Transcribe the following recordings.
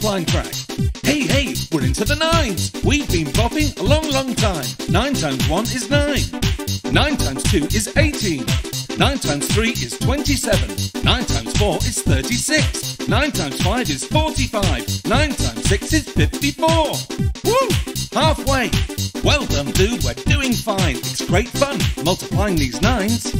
multiplying crack. Hey, hey, we're into the nines. We've been bopping a long, long time. 9 times 1 is 9. 9 times 2 is 18. 9 times 3 is 27. 9 times 4 is 36. 9 times 5 is 45. 9 times 6 is 54. Woo! Halfway. Well done, dude, we're doing fine. It's great fun multiplying these nines.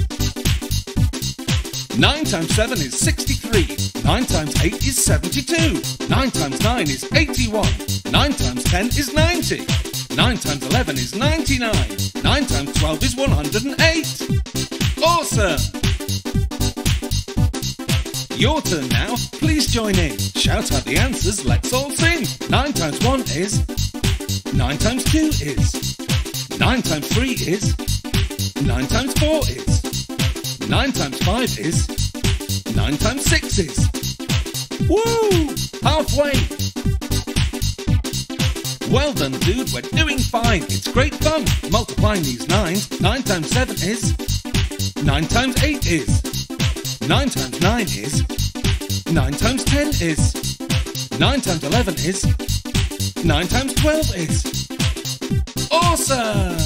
9 times 7 is 63. 9 times 8 is 72. 9 times 9 is 81. 9 times 10 is 90. 9 times 11 is 99. 9 times 12 is 108. Awesome! Your turn now. Please join in. Shout out the answers. Let's all sing. 9 times 1 is. 9 times 2 is. 9 times 3 is. 9 times 4 is. 9 times 5 is. 9 times 6 is. Woo! Halfway! Well done, dude, we're doing fine. It's great fun multiplying these nines. 9 times 7 is. 9 times 8 is. 9 times 9 is. 9 times 10 is. 9 times 11 is. 9 times 12 is. Awesome!